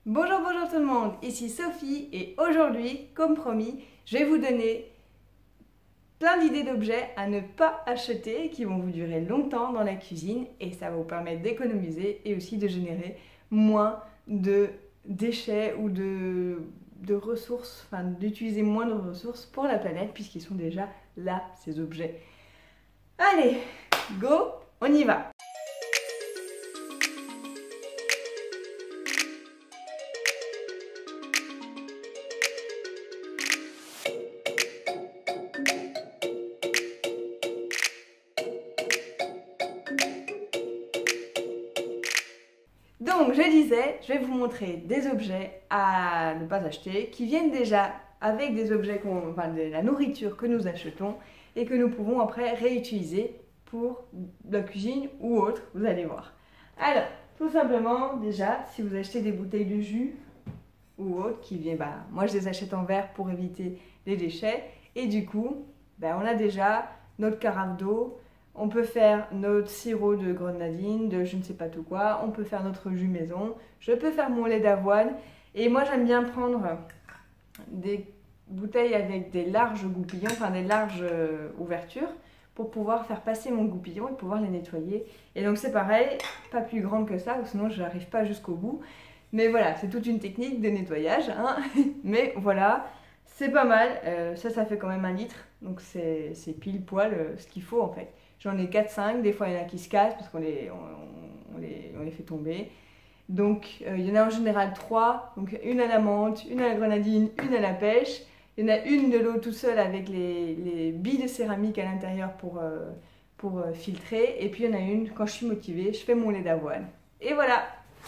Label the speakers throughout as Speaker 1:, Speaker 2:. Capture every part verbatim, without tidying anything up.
Speaker 1: Bonjour, bonjour tout le monde, ici Sophie et aujourd'hui, comme promis, je vais vous donner plein d'idées d'objets à ne pas acheter qui vont vous durer longtemps dans la cuisine et ça va vous permettre d'économiser et aussi de générer moins de déchets ou de, de ressources, enfin d'utiliser moins de ressources pour la planète puisqu'ils sont déjà là, ces objets. Allez, go, on y va! Donc, je disais, je vais vous montrer des objets à ne pas acheter qui viennent déjà avec des objets, enfin de la nourriture que nous achetons et que nous pouvons après réutiliser pour la cuisine ou autre, vous allez voir. Alors, tout simplement, déjà, si vous achetez des bouteilles de jus ou autre qui viennent, bah, moi je les achète en verre pour éviter les déchets et du coup, bah, on a déjà notre carafe d'eau. On peut faire notre sirop de grenadine, de je ne sais pas tout quoi. On peut faire notre jus maison. Je peux faire mon lait d'avoine. Et moi, j'aime bien prendre des bouteilles avec des larges goupillons, enfin des larges ouvertures, pour pouvoir faire passer mon goupillon et pouvoir les nettoyer. Et donc c'est pareil, pas plus grande que ça, ou sinon je n'arrive pas jusqu'au bout. Mais voilà, c'est toute une technique de nettoyage. Hein. Mais voilà, c'est pas mal. Euh, ça, ça fait quand même un litre. Donc c'est pile poil euh, ce qu'il faut en fait. J'en ai quatre cinq, des fois il y en a qui se cassent parce qu'on les, on, on les, on les fait tomber. Donc euh, il y en a en général trois, donc une à la menthe, une à la grenadine, une à la pêche. Il y en a une de l'eau tout seul avec les, les billes de céramique à l'intérieur pour, euh, pour euh, filtrer. Et puis il y en a une, quand je suis motivée, je fais mon lait d'avoine. Et voilà.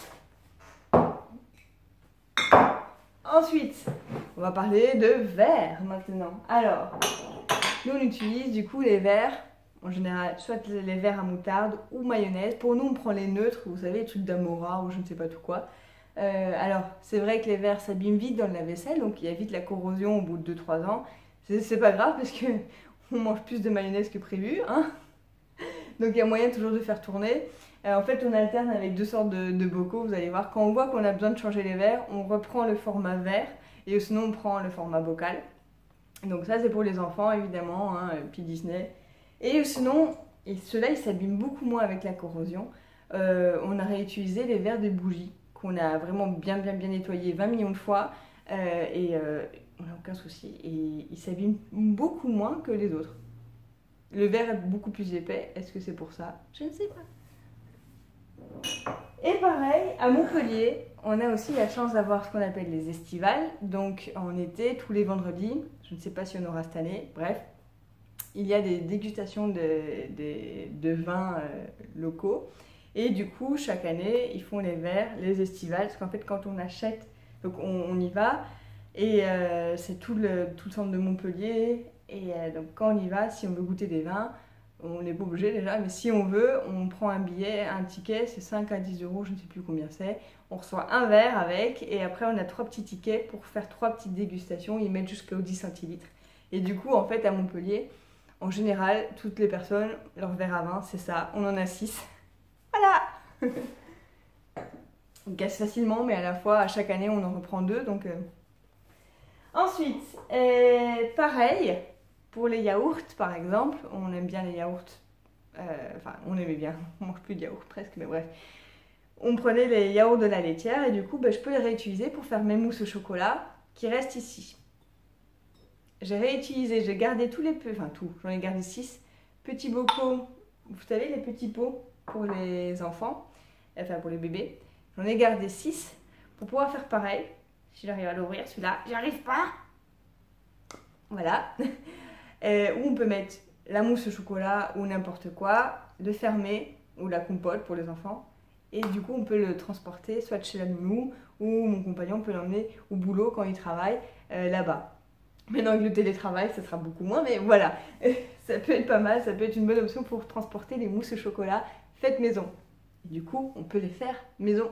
Speaker 1: Ensuite, on va parler de verre maintenant. Alors, nous on utilise du coup les verres. En général, soit les verres à moutarde ou mayonnaise. Pour nous, on prend les neutres, vous savez, les trucs d'Amora ou je ne sais pas tout quoi. Euh, alors, c'est vrai que les verres s'abîment vite dans le lave-vaisselle, donc il y a vite la corrosion au bout de deux trois ans. C'est pas grave parce qu'on mange plus de mayonnaise que prévu. Hein, donc il y a moyen toujours de faire tourner. Euh, en fait, on alterne avec deux sortes de, de bocaux, vous allez voir. Quand on voit qu'on a besoin de changer les verres, on reprend le format verre et sinon on prend le format bocal. Donc ça, c'est pour les enfants, évidemment, hein, puis Disney. Et sinon, et ceux-là, ils s'abîment beaucoup moins avec la corrosion. Euh, on a réutilisé les verres des bougies, qu'on a vraiment bien, bien, bien nettoyés vingt millions de fois. Euh, et euh, on n'a aucun souci. Et ils s'abîment beaucoup moins que les autres. Le verre est beaucoup plus épais. Est-ce que c'est pour ça? Je ne sais pas. Et pareil, à Montpellier, on a aussi la chance d'avoir ce qu'on appelle les estivales. Donc en été, tous les vendredis, je ne sais pas si on aura cette année, bref. Il y a des dégustations de, de, de vins euh, locaux. Et du coup, chaque année, ils font les verres, les estivales. Parce qu'en fait, quand on achète, donc on, on y va. Et euh, c'est tout le, tout le centre de Montpellier. Et euh, donc quand on y va, si on veut goûter des vins, on n'est pas obligé déjà. Mais si on veut, on prend un billet, un ticket, c'est cinq à dix euros, je ne sais plus combien c'est. On reçoit un verre avec. Et après, on a trois petits tickets pour faire trois petites dégustations. Ils mettent jusqu'aux dix centilitres. Et du coup, en fait, à Montpellier, en général, toutes les personnes, leur verre à vin, c'est ça. On en a six. Voilà. On casse facilement, mais à la fois, à chaque année, on en reprend deux. Donc, euh... Ensuite, euh, pareil, pour les yaourts, par exemple. On aime bien les yaourts. Euh, enfin, on aimait bien. On mange plus de yaourts presque, mais bref. On prenait les yaourts de la laitière et du coup, ben, je peux les réutiliser pour faire mes mousses au chocolat qui restent ici. J'ai réutilisé, j'ai gardé tous les... Enfin tout, j'en ai gardé six petits bocaux. Vous savez, les petits pots pour les enfants, enfin pour les bébés. J'en ai gardé six pour pouvoir faire pareil. Si j'arrive à l'ouvrir, celui-là, j'y arrive pas. Voilà. euh, où on peut mettre la mousse au chocolat ou n'importe quoi, le fermer, ou la compote pour les enfants. Et du coup, on peut le transporter soit chez la nounou, ou mon compagnon peut l'emmener au boulot quand il travaille euh, là-bas. Maintenant que le télétravail, ça sera beaucoup moins, mais voilà, ça peut être pas mal, ça peut être une bonne option pour transporter les mousses au chocolat faites maison. Et du coup, on peut les faire maison.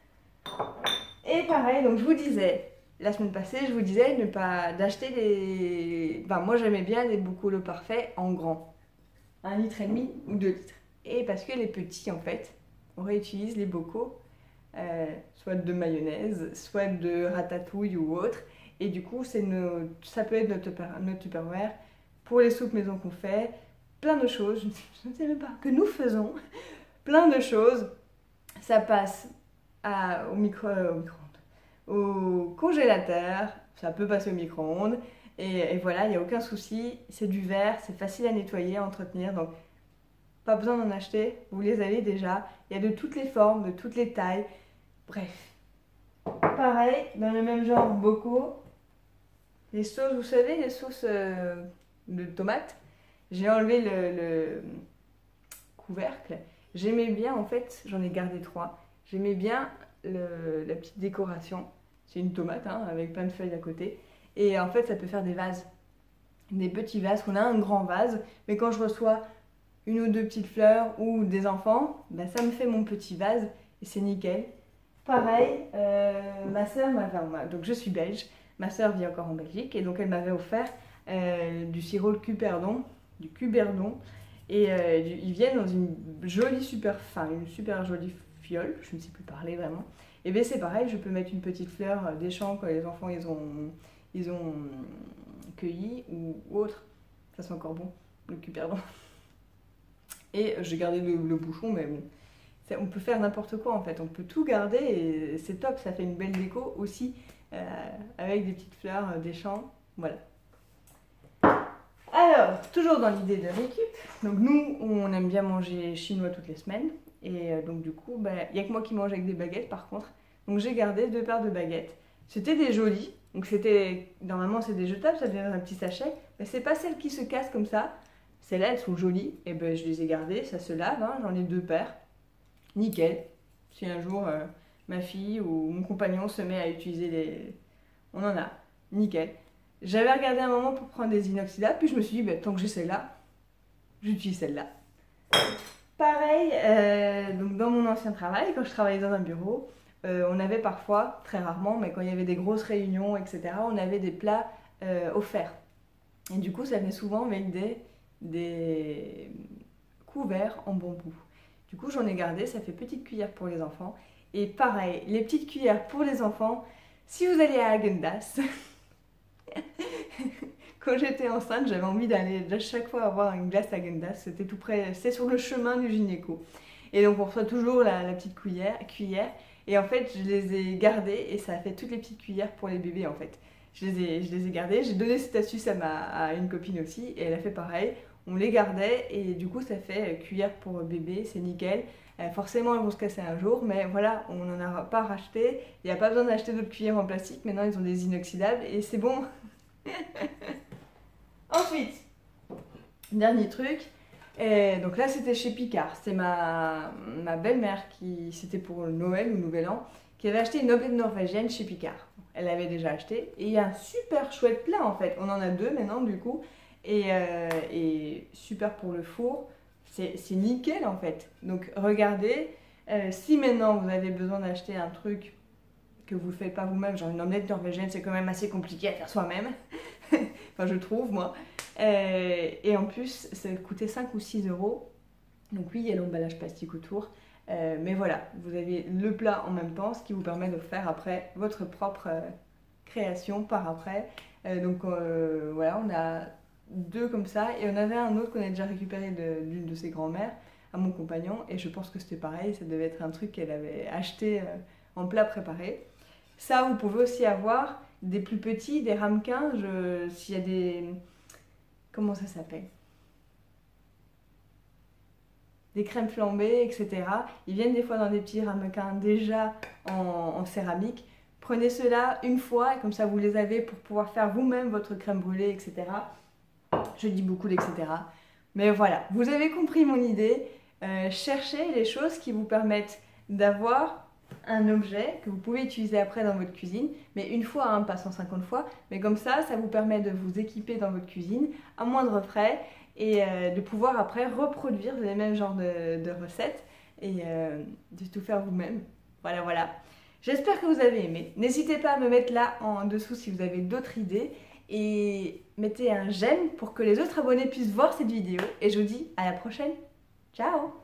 Speaker 1: Et pareil, donc je vous disais, la semaine passée, je vous disais ne pas d'acheter des... Enfin, moi j'aimais bien les bocaux le parfait en grand. Un litre et demi ou deux litres. Et parce que les petits, en fait, on réutilise les bocaux euh, soit de mayonnaise, soit de ratatouille ou autre. Et du coup, c'est nos, ça peut être notre, notre Tupperware pour les soupes maison qu'on fait, plein de choses, je ne sais, je ne sais même pas, que nous faisons, plein de choses. Ça passe à, au micro, euh, au micro-ondes, au congélateur, ça peut passer au micro-ondes. Et, et voilà, il n'y a aucun souci, c'est du verre, c'est facile à nettoyer, à entretenir, donc pas besoin d'en acheter, vous les avez déjà. Il y a de toutes les formes, de toutes les tailles, bref. Pareil, dans le même genre, bocaux, les sauces, vous savez, les sauces euh, de tomates, j'ai enlevé le, le couvercle. J'aimais bien, en fait, j'en ai gardé trois, j'aimais bien le, la petite décoration. C'est une tomate hein, avec plein de feuilles à côté. Et en fait, ça peut faire des vases, des petits vases. On a un grand vase, mais quand je reçois une ou deux petites fleurs ou des enfants, ben ça me fait mon petit vase et c'est nickel. Pareil, euh, ma soeur m'avait, donc je suis belge, ma soeur vit encore en Belgique et donc elle m'avait offert euh, du sirop de cuperdon, du cuberdon, et euh, du, ils viennent dans une jolie super, enfin une super jolie fiole, je ne sais plus parler vraiment. Et bien c'est pareil, je peux mettre une petite fleur des champs quand les enfants ils ont ils ont cueilli ou, ou autre. Ça c'est encore bon, le cuperdon. Et j'ai gardé le, le bouchon, mais bon, ça, on peut faire n'importe quoi en fait. On peut tout garder et c'est top, ça fait une belle déco aussi, euh, avec des petites fleurs, des champs, voilà. Alors, toujours dans l'idée de récup, donc nous, on aime bien manger chinois toutes les semaines. Et euh, donc du coup, il bah, n'y a que moi qui mange avec des baguettes par contre. Donc j'ai gardé deux paires de baguettes. C'était des jolies. Donc c'était, normalement c'est des jetables, ça devient un petit sachet, mais c'est pas celles qui se cassent comme ça. Celles-là, elles sont jolies, et ben je les ai gardées, ça se lave, hein, j'en ai deux paires. Nickel. Si un jour euh, ma fille ou mon compagnon se met à utiliser les... On en a. Nickel. J'avais regardé un moment pour prendre des inoxydables, puis je me suis dit, ben, tant que j'ai celle-là, j'utilise celle-là. Pareil, euh, donc dans mon ancien travail, quand je travaillais dans un bureau, Euh, on avait parfois, très rarement, mais quand il y avait des grosses réunions, et cetera, on avait des plats euh, offerts. Et du coup, ça venait souvent avec des, des couverts en bambou. Du coup, j'en ai gardé, ça fait petite cuillère pour les enfants. Et pareil, les petites cuillères pour les enfants, si vous allez à Häagen-Dazs, quand j'étais enceinte, j'avais envie d'aller à chaque fois avoir une glace Häagen-Dazs, c'était tout près, c'est sur le chemin du gynéco. Et donc on reçoit toujours la, la petite cuillère, cuillère. Et en fait, je les ai gardées et ça a fait toutes les petites cuillères pour les bébés en fait. Je les ai, je les ai gardées, j'ai donné cette astuce à, ma, à une copine aussi et elle a fait pareil. On les gardait et du coup ça fait cuillère pour bébé, c'est nickel. Euh, forcément elles vont se casser un jour, mais voilà, on n'en a pas racheté. Il n'y a pas besoin d'acheter d'autres cuillères en plastique, maintenant ils ont des inoxydables et c'est bon. Ensuite, dernier truc. Et donc là c'était chez Picard, c'était ma, ma belle-mère qui, c'était pour Noël ou Nouvel An, qui avait acheté une omelette norvégienne chez Picard. Elle l'avait déjà acheté et il y a un super chouette plat en fait, on en a deux maintenant du coup, et, euh, et super pour le four, c'est nickel en fait. Donc regardez, euh, si maintenant vous avez besoin d'acheter un truc que vous ne faites pas vous-même, genre une omelette norvégienne c'est quand même assez compliqué à faire soi-même, enfin je trouve moi. Euh, et en plus, ça coûtait cinq ou six euros. Donc oui, il y a l'emballage plastique autour. Euh, mais voilà, vous avez le plat en même temps, ce qui vous permet de faire après votre propre euh, création par après. Euh, donc euh, voilà, on a deux comme ça. Et on avait un autre qu'on a déjà récupéré d'une de, de ses grand-mères à mon compagnon. Et je pense que c'était pareil, ça devait être un truc qu'elle avait acheté euh, en plat préparé. Ça, vous pouvez aussi avoir des plus petits, des ramequins. S'il y a des... Comment ça s'appelle? Des crèmes flambées, et cetera. Ils viennent des fois dans des petits ramequins déjà en, en céramique. Prenez ceux-là une fois et comme ça vous les avez pour pouvoir faire vous-même votre crème brûlée, et cetera. Je dis beaucoup d'et cetera. Mais voilà, vous avez compris mon idée. Euh, cherchez les choses qui vous permettent d'avoir un objet que vous pouvez utiliser après dans votre cuisine, mais une fois, hein, pas cent cinquante fois, mais comme ça, ça vous permet de vous équiper dans votre cuisine à moindre frais et euh, de pouvoir après reproduire les mêmes genres de, de recettes et euh, de tout faire vous-même. Voilà, voilà. J'espère que vous avez aimé. N'hésitez pas à me mettre là en dessous si vous avez d'autres idées et mettez un j'aime pour que les autres abonnés puissent voir cette vidéo et je vous dis à la prochaine. Ciao!